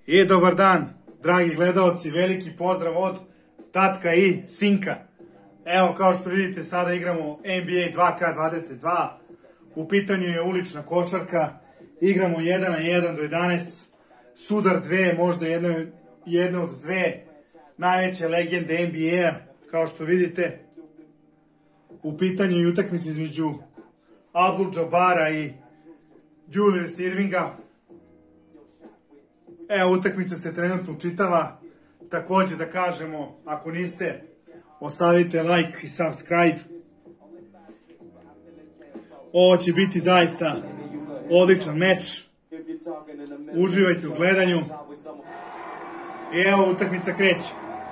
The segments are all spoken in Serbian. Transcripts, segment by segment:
I dobar dan, dragi gledalci, veliki pozdrav od tatka i sinka. Evo, kao što vidite, sada igramo NBA 2K22. U pitanju je ulična košarka. Igramo 1-1 do 11. Sudar 2, možda jedna od dve najveće legende NBA-a. Kao što vidite, u pitanju je utakmica između Abdul-Jabara i Julius Irvinga. Evo, utakmica se trenutno učitava. Također da kažemo, ako niste, ostavite like i subscribe. Ovo će biti zaista odličan meč. Uživajte u gledanju. I evo, utakmica kreće.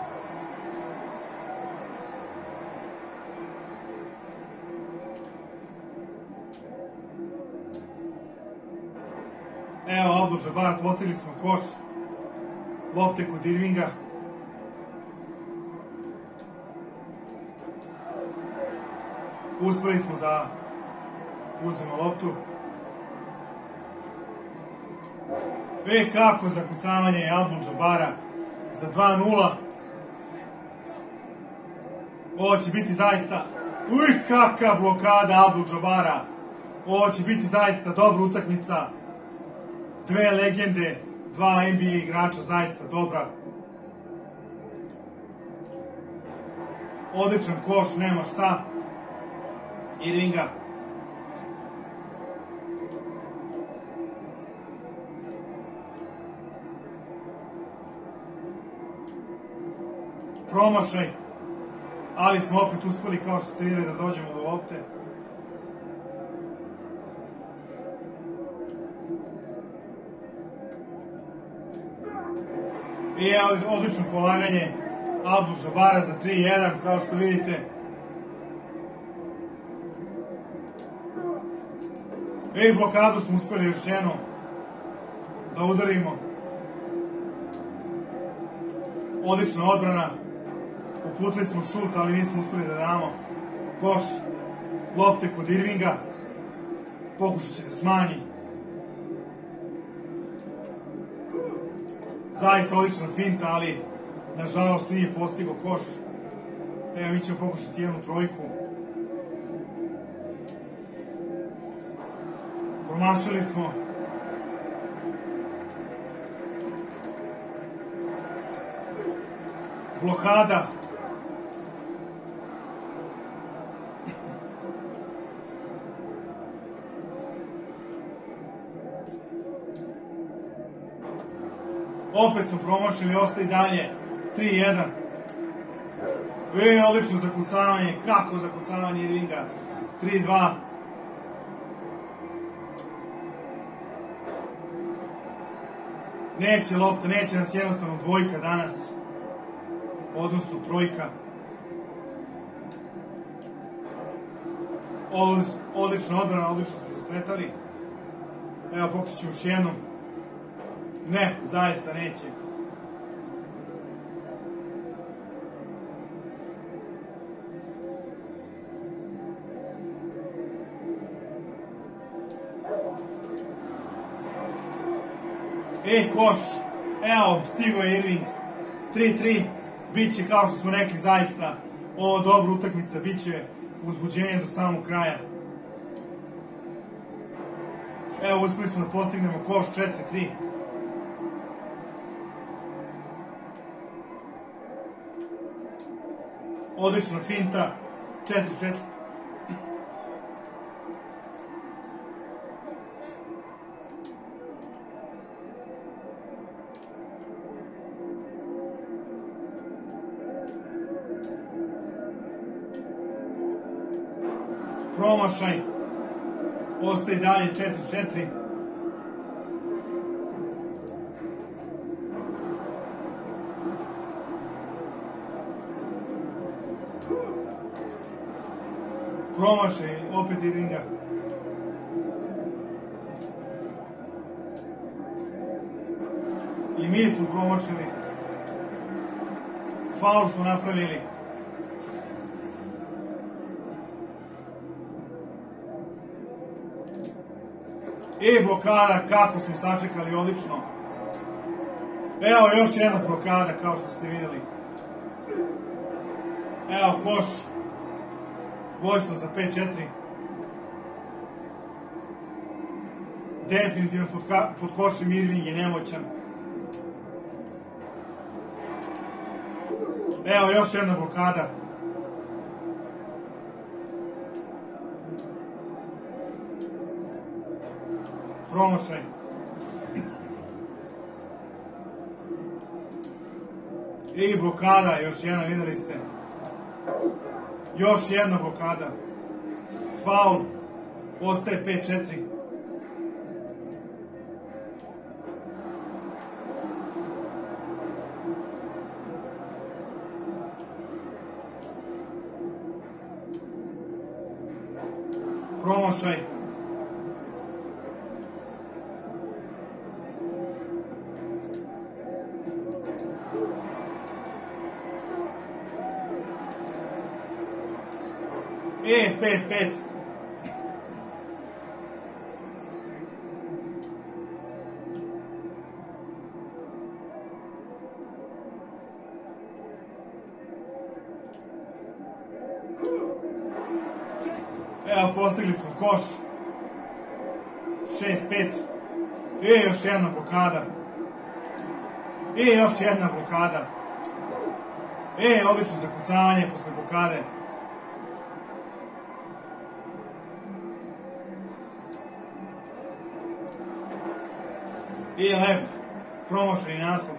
Evo, Abdul-Jabbar, postigli smo koš. Lopte kod Irvinga. Uspeli smo da uzmemo loptu. Kako zakucavanje Abdul-Jabbara za 2-0. Ovo će biti zaista... kakva blokada Abdul-Jabbara. Ovo će biti zaista dobra utakmica. Dve legende, dva NBA igrača, zaista dobra. Odličan koš, nema šta. Irvinga. Promašaj. Ali smo opet uspeli, kao što ste vidjeli, da dođemo do lopte. I evo, odlično polaganje Abdul-Jabbara za 3-1, kao što vidite. I blokadu smo uspeli još jednom da udarimo. Odlična odbrana. Uputili smo šut, ali nismo uspeli da damo. Koš, lopte kod Irvinga. Pokušat će da smanji. Zaista odlična finta, ali nažalost nije postigao koš. Evo, mi ćemo pokušati jednu trojku. Promašili smo. Blokada. Opet smo promašili, ostaje dalje 3-1. Odlično zakucavanje, kako zakucavanje Irvinga. 3-2. Neće lopta, neće nas jednostavno dvojka danas. Odnosno trojka. Odlična odbrana, odlično smo zasmetali. Evo, pokušat ću još jednom. Ne, zaista neće. Koš. Evo, stigo je Irving. 3-3. Biće, kao što smo rekli, zaista ovo dobra utakmica. Biće uzbuđenje do samog kraja. Evo, uspeli smo da postignemo koš 4-3. Odlična finta. 4-4. Promašaj. Ostaje dalje 4-4. Promašaj, opet Irvinga. I mi smo promašili. Faul smo napravili. I blokada, kako smo sačekali, odlično. Evo još jedna blokada kao što ste vidjeli. Evo koš. Vojstvo za 5-4. Definitivno pod košem Irving je nemoćan. Evo još jedna blokada. Promašaj. I blokada, još jedna, vidjeli ste. Još jedna blokada. Faul. Ostaje 5-4. Promašaj. E, 5-5. Evo, postigli smo koš. 6-5. I još jedna blokada. I još jedna blokada. Odlično zakucavanje posle blokade. I lep promošeni naskok.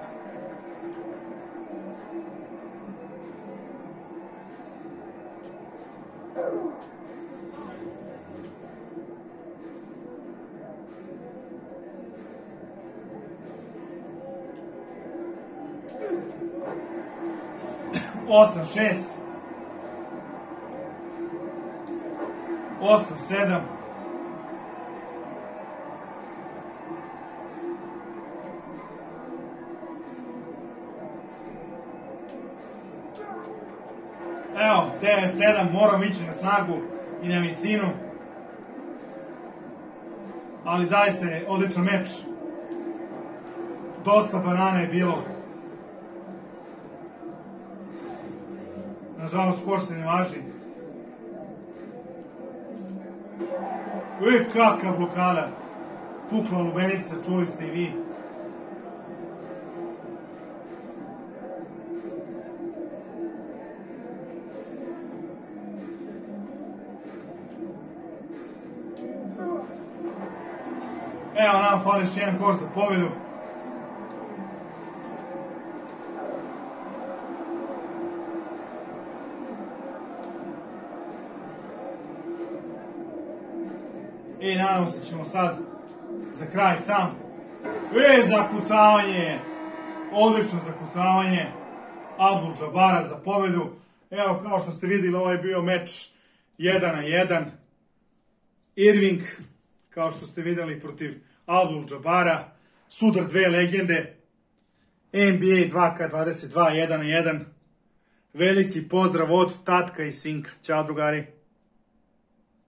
Osam, 6. 8-7. Evo, 9-7, moramo ići na snagu i na visinu. Ali zaista je odličan meč. Dosta banana je bilo. Nažalost, koš se ne važi. Kakva blokada. Pukla lubenica, čuli ste i vi. Evo nam fali još jedan koš za pobjedu. I nadam se ćemo sad za kraj sam. Zakucavanje! Odlično zakucavanje Abdul Džabara za pobjedu. Evo, kao što ste vidjeli, ovo je bio meč 1-1. Irving, kao što ste vidjeli, protiv Abdul Džabara. Sudar dve legende. NBA 2K22 1-1. Veliki pozdrav od tatka i sinka. Ćao drugari.